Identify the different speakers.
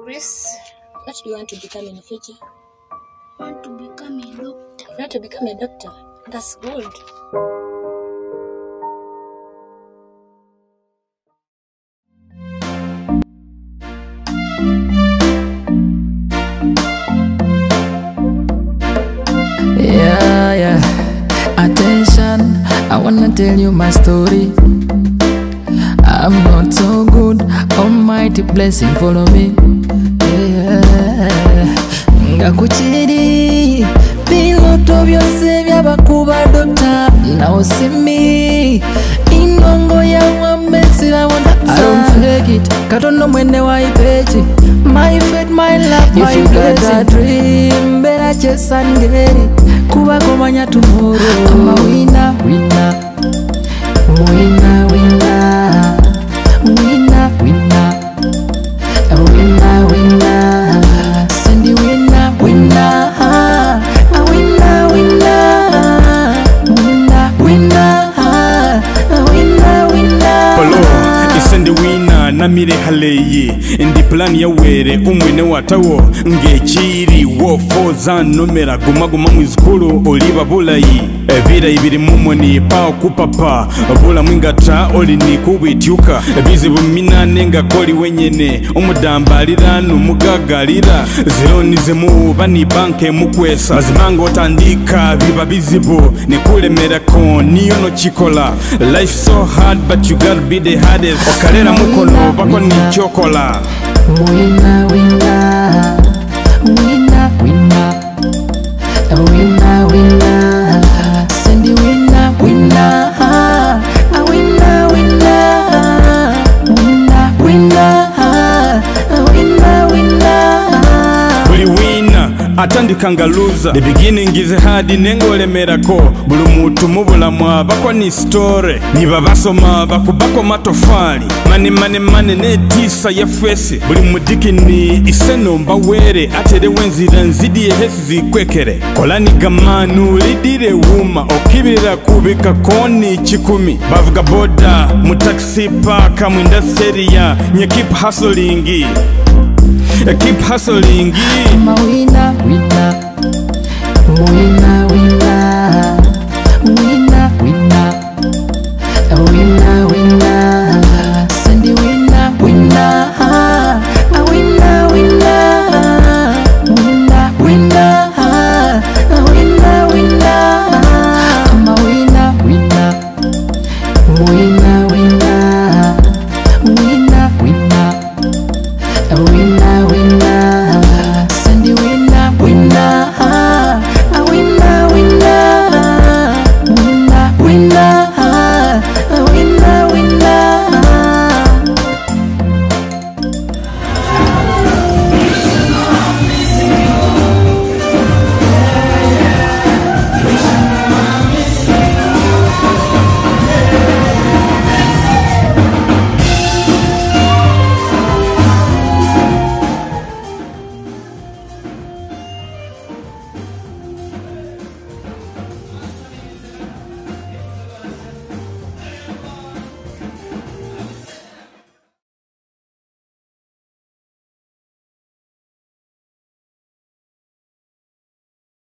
Speaker 1: Chris, what do you want to become in the future?
Speaker 2: I want to become a doctor.
Speaker 1: You want to become a doctor? That's good.
Speaker 3: Yeah. Attention, I wanna tell you my story. I'm not so good, almighty blessing follow me. Yeah. Ngakuchiri, piloto byose byabakuba doctor. Now see me, inongo ya wamesi I don't fake it, katono mwene wa ipechi. My fate, my love, my blessing. If you got a dream, better chase and get it. Kuba komanya tomorrow. I'm a winner, winner, winner, winner, winner, winner, a winner, winner. Send the winner, winner, a winner, winner, winner, winner, a winner, winner.
Speaker 4: Polo, send the winner. Namire haleye ndi plan ya were umwene watawo ngechiri wofoza nomera gumaguma mwizukulu oliba bulayi ebira ibiri mumoni pa kupapa bula mwingata oli nikubityuka bizibu minane nga koli wenyene omudambalira numugagalira zironize mu bani banke mukwesa mazimanga otandika biba bizibu nikulemera ko niyo no chikola life so hard but you gotta be the hardest okalera mukono bako ni chokola.
Speaker 3: Winner, winner, winner, winner, a winner, winner. Send the winner, winner, a winner, winner, winner, winner, a winner, winner.
Speaker 4: Buli winner atandikanga loser. The beginning is hard nengolemerako buli mutu mubulamu bako ni story niba basoma bakubako matofali mane netisa ya fesi buli mudikini iseno mbawere atere wenzira nzidi ehesi zikwekere kolani gamanu lidire wuma okibira kubika koni chikumi bavuga boda mu taxi park mwinda seria nye keep hustling. Keep hustling.
Speaker 3: I'm a winner, winner, winner, winner, winner, winner, a winner, winner. Send the winner, winner, a winner, winner, winner, winner, a winner, winner. I'm a winner, winner, winner, winner, winner, winner, a winner, winner.